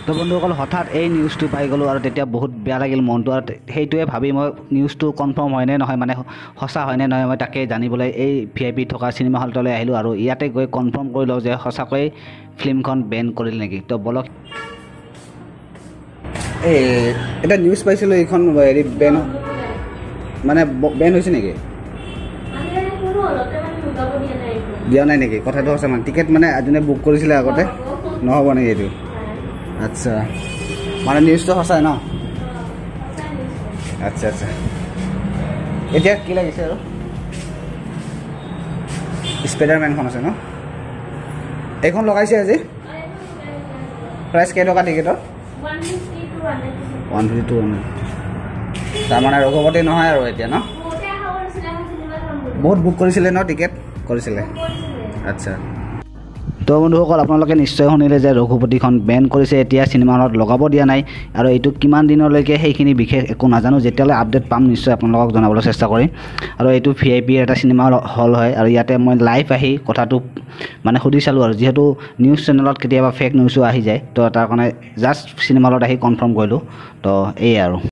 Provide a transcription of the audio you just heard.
তো বন্ধুসকল হঠাৎ এই নিউজটো পাই গ'লোঁ আৰু তেতিয়া বহুত বেয়া লাগিল মনটো আৰু সেইটোৱে ভাবি মই নিউজটো কনফাৰ্ম হয়নে নহয় মানে সঁচা হয়নে নহয় মই তাকে জানিবলৈ এই VIP থকা চিনেমা হলটোলৈ আহিলোঁ আৰু ইয়াতে গৈ কনফাৰ্ম কৰি লওঁ যে সঁচাকৈ ফিল্মখন বেন কৰিল নেকি। তো বলক এটা নিউজ পাইছিলোঁ এইখন হেৰি বেন মানে বেন হৈছে নেকি দিয়া নাই নেকি কথাটো সঁচা মানে টিকেট মানে যোনে বুক কৰিছিলে আগতে নহ'ব নেকি এইটো আচ্ছা মানে নিউজটো সঁচাই ন আচ্ছা আচ্ছা এতিয়া কি লাগিছে আৰু স্পাইডাৰমেনখন আছে ন এইখন লগাইছে আজি প্ৰাইচ কেইটকা টিকেটৰ 150 তাৰমানে ৰঘুপতি নহয় আৰু এতিয়া ন বহুত বুক কৰিছিলে ন টিকেট কৰিছিলে আচ্ছা তো বন্ধুসকল আপোনালোকে নিশ্চয় শুনিলে যে ৰঘুপতিখন বেন কৰিছে এতিয়া চিনেমা হলত লগাব দিয়া নাই আৰু এইটো কিমান দিনলৈকে সেইখিনি বিশেষ একো নাজানো যেতিয়ালৈ আপডেট পাম নিশ্চয় আপোনালোকক জনাবলৈ চেষ্টা কৰিম আৰু এইটো VIP এটা চিনেমা হল হয় আৰু ইয়াতে মই লাইভ আহি কথাটো মানে সুধি চালোঁ আৰু যিহেতু নিউজ চেনেলত কেতিয়াবা ফেক নিউজো আহি যায় তো তাৰ কাৰণে জাষ্ট চিনেমা হলত আহি কনফাৰ্ম কৰিলোঁ তো এই আৰু